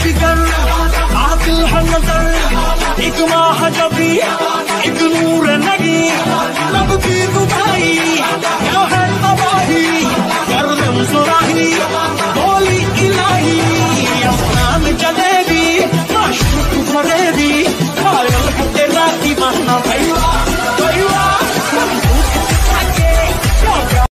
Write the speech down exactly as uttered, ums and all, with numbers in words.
फिकर आदिल है नजर एक माह जबी एक नूर नगी लब की दुबाई क्या है तबाही गर्दन सुराही बोली इलाही आसमान जलेबी माशूक फरेबी कायल है तेरा दीवाना भाई